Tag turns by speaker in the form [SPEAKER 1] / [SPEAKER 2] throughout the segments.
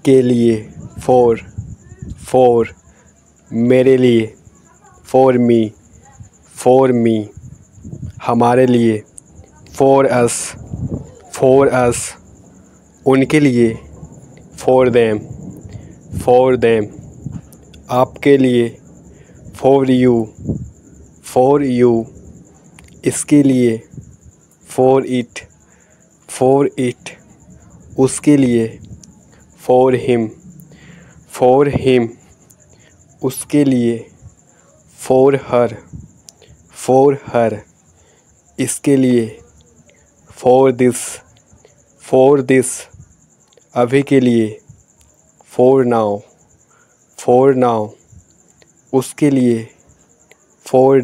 [SPEAKER 1] के लिए, फॉर मेरे लिए, फॉर मी हमारे लिए, फॉर अस उनके लिए, फॉर देम आपके लिए, फॉर यू इसके लिए, फॉर इट उसके लिए, फॉर हिम उसके लिए, फॉर हर इसके लिए, फॉर दिस अभी के लिए, फॉर नाउ उसके लिए, फॉर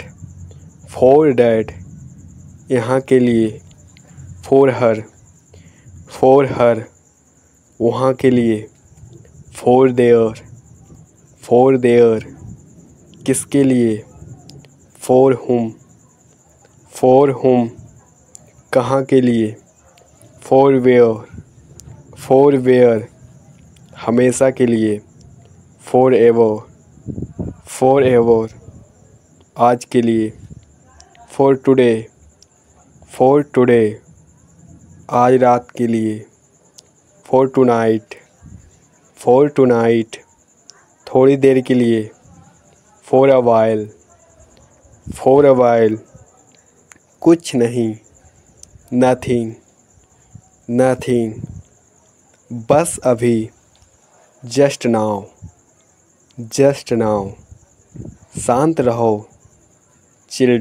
[SPEAKER 1] डैड यहाँ के लिए, फॉर हर वहाँ के लिए, फॉर देयर किसके लिए, फॉर हुम कहाँ के लिए, फॉर वेयर हमेशा के लिए, फॉर एवर आज के लिए, फॉर टुडे आज रात के लिए, फॉर टुनाइट थोड़ी देर के लिए, फॉर अ वाइल कुछ नहीं, नथिंग बस अभी, जस्ट नाउ शांत रहो, चिल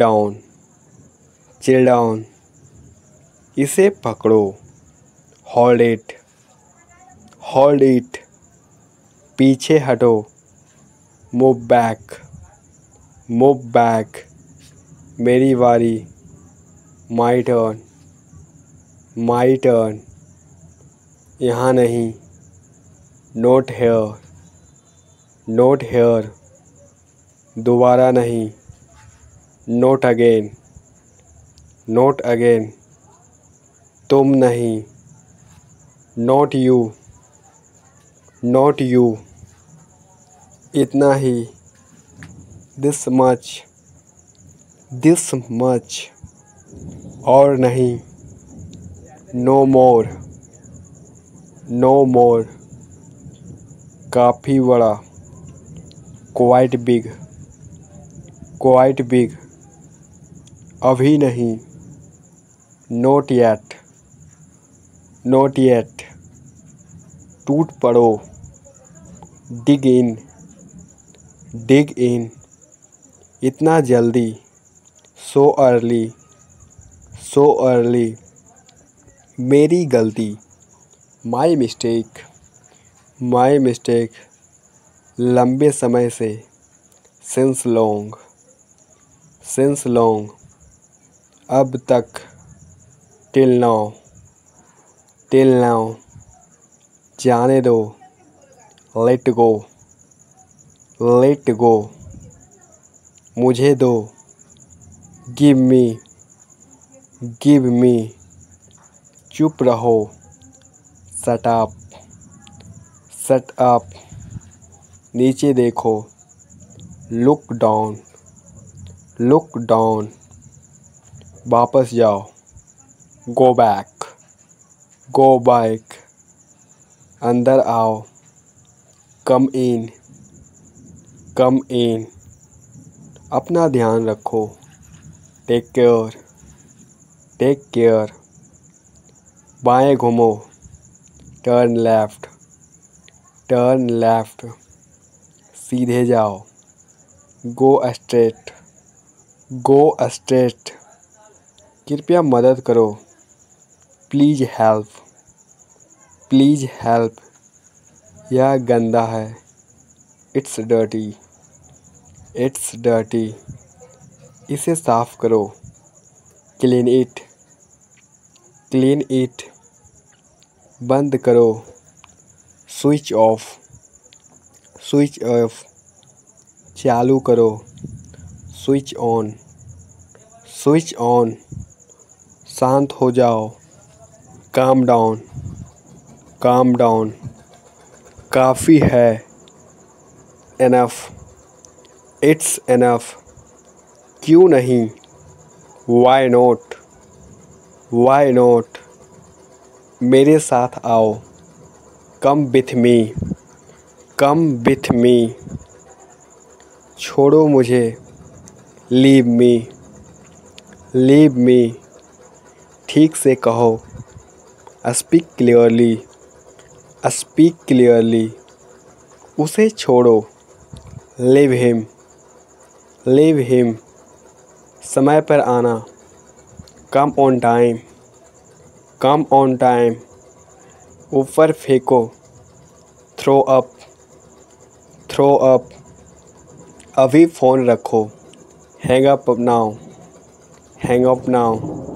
[SPEAKER 1] डाउन इसे पकड़ो, होल्ड इट पीछे हटो, मूव बैक मेरी बारी, माई टर्न यहाँ नहीं, नॉट हेयर दोबारा नहीं, नॉट अगेन तुम नहीं, नॉट यू इतना ही, दिस मच और नहीं, नो मोर काफ़ी बड़ा, क्वाइट बिग अभी नहीं, नॉट येट टूट पड़ो, डिग इन इतना जल्दी, सो अर्ली मेरी गलती, माई मिस्टेक लंबे समय से, सिंस लॉन्ग अब तक, टिल नाउ जाने दो, लेट गो मुझे दो, गिव मी चुप रहो, शट अप नीचे देखो, लुक डाउन वापस जाओ, गो बैक अंदर आओ, कम इन अपना ध्यान रखो, टेक केयर बाएं घूमो, टर्न लेफ्ट सीधे जाओ, गो स्ट्रेट कृपया मदद करो, प्लीज़ हेल्प यह गंदा है, इट्स डर्टी इसे साफ करो, क्लीन इट बंद करो, स्विच ऑफ चालू करो, स्विच ऑन शांत हो जाओ, काम डाउन काफ़ी है। Enough, it's enough. क्यों नहीं, वाई नॉट, वाई नॉट। मेरे साथ आओ, come with me, come with me. छोड़ो मुझे, लीव मी, लीव मी। ठीक से कहो, स्पीक क्लियरली, स्पीक क्लियरली। उसे छोड़ो, लीव हिम, लीव हिम। समय पर आना, come on time, come on time. ऊपर फेंको, थ्रो अप, थ्रो अप। अभी फ़ोन रखो, hang up now, hang up now.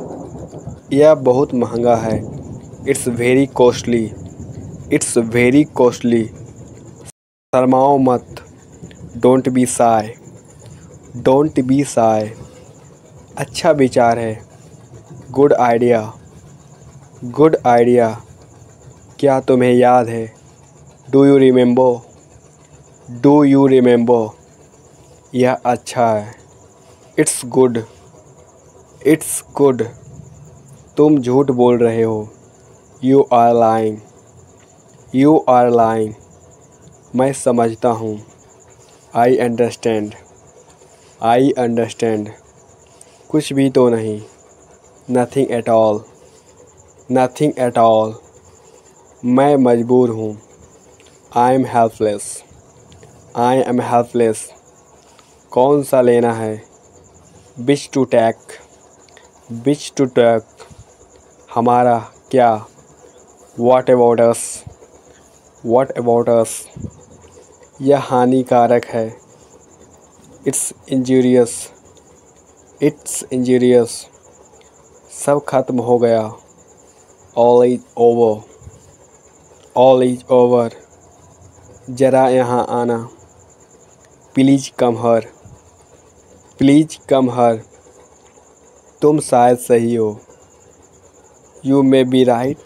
[SPEAKER 1] यह बहुत महंगा है, it's very costly, it's very costly. शर्माओ मत, don't be shy, don't be shy. अच्छा विचार है, गुड आइडिया, गुड आइडिया। क्या तुम्हें याद है, do you remember, do you remember. यह अच्छा है, इट्स गुड, इट्स गुड। तुम झूठ बोल रहे हो, you are lying, you are lying. मैं समझता हूँ, आई अंडरस्टैंड, आई अंडरस्टैंड। कुछ भी तो नहीं, nothing at all, nothing at all. मैं मजबूर हूँ, I am helpless, I am helpless. कौन सा लेना है, which to take, which to take. हमारा क्या, what about us, what about us. यह हानिकारक है, इट्स इंजूरियस, इट्स इंजूरियस। सब खत्म हो गया, all is over, all is over. ज़रा यहाँ आना, प्लीज़ कम हर, प्लीज़ कम हर। तुम शायद सही हो, you may be right,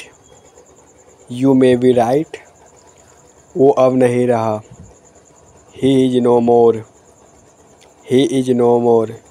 [SPEAKER 1] you may be right. वो अब नहीं रहा, he is no more, he is no more.